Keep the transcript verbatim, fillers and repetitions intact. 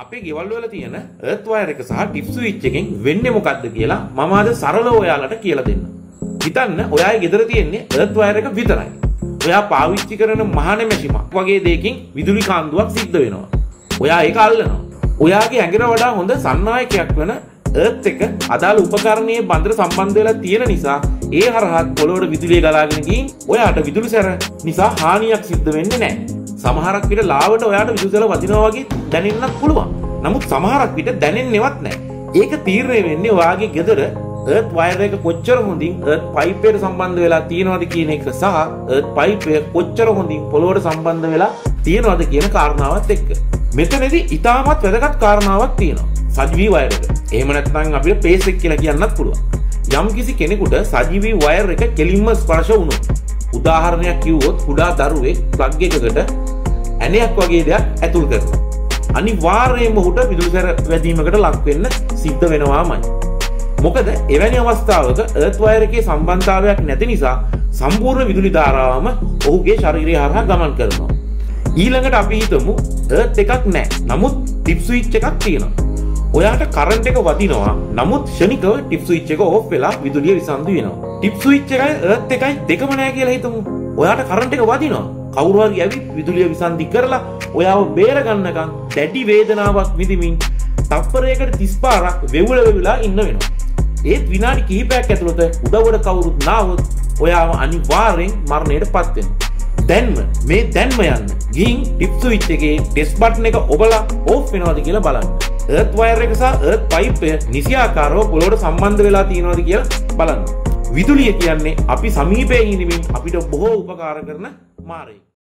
අපේ ගෙවල් වල තියෙන earth wire එක සහ tip switch එකෙන් වෙන්නේ මොකද්ද කියලා මම අද සරලව ඔයාලට කියලා දෙන්න. හිතන්න ඔයාගේ ගෙදර තියෙන්නේ earth wire එක විතරයි. ඔයා පාවිච්චි කරන මහානේ මැෂිමක් වගේ දෙයකින් විදුලි කාන්දුවක් සිද්ධ වෙනවා. ඔයා ඒක අල්ලනවා. ඔයාගේ ඇඟට වඩා හොඳ සන්නායකයක් වෙන earth එක අදාළ උපකරණයේ බන්ධන සම්බන්ධ වෙලා තියෙන නිසා ඒ හරහා පොළොවට විදුලිය ගලාගෙන ගින් ඔයාට විදුලි සැර නිසා හානියක් සිද්ධ වෙන්නේ නැහැ. සමහරක් විට ලාවට ඔයාට විදුලි සැර වදිනවා වගේ දැනෙන්නත් පුළුවන්. නමුත් සමහරක් විට දැනෙන්නේවත් නැහැ. ඒක තීරණය වෙන්නේ ඔයාගේ ගෙදර earth wire එක කොච්චර හොඳින් earth pipe එකට සම්බන්ධ වෙලා තියෙනවද කියන එක සහ earth pipe එක කොච්චර හොඳින් පොළොවට සම්බන්ධ වෙලා තියෙනවද කියන කාරණාවත් එක්ක. මෙතනදී ඉතාමත් වැදගත් කාරණාවක් තියෙනවා. සජීවී වයර් එක. එහෙම නැත්නම් අපිට පේස් එක කියලා කියන්නත් පුළුවන්. යම් කිසි කෙනෙකුට සජීවී වයර් එක කෙලින්ම ස්පර්ශ වුණොත්, උදාහරණයක් කිව්වොත් කුඩා දරුවෙක් ප්ලග් එකකට ඇණයක් වගේ දෙයක් ඇතුල් කරනවා. අනිවාර්යයෙන්ම ඔහුට විදුලි සැර වැදීමකට ලක් වෙන්න සිද්ධ වෙනවාමයි. මොකද එවැනි අවස්ථාවක earth wire එකේ සම්බන්ධතාවයක් නැති නිසා සම්පූර්ණ විදුලි ධාරාවම ඔහුගේ ශරීරය හරහා ගමන් කරනවා. ඊළඟට අපි හිතමු earth එකක් නැහැ. නමුත් tip switch එකක් තියෙනවා. ඔයාට කරන්ට් එක වදිනවා. නමුත් ක්ෂණිකව tip switch එක ඕෆ් වෙලා විදුලිය විසන්දු වෙනවා. tip switch එකයි earth එකයි දෙකම නැහැ කියලා හිතමු. ඔයාට කරන්ට් එක වදිනවා. කවුරු හරි ඇවිත් විදුලිය විසන්දි කරලා ඔයාව බේර ගන්නකම් දැඩි වේදනාවක් විඳිමින් තප්පරයකට තිස් පාරක් වෙවුල වෙවිලා ඉන්න වෙනවා. ඒත් විනාඩි කිහිපයක් ඇතුළත උඩවට කවුරුත් නාවොත් ඔයාව අනිවාර්යෙන් මරණයට පත් වෙනවා. දැන්ම මේ දැන්ම යන්න ගිහින් tip switch එකේ test button එක ඔබලා off වෙනවද කියලා බලන්න. earth wire එක සහ earth pipe එක නිසියාකාරව පොළොවට සම්බන්ධ වෙලා තියෙනවද කියලා බලන්න. විදුලිය කියන්නේ අපි සමීපයේ ඉඳමින් අපිට බොහෝ උපකාර කරන මාර්ගයක්.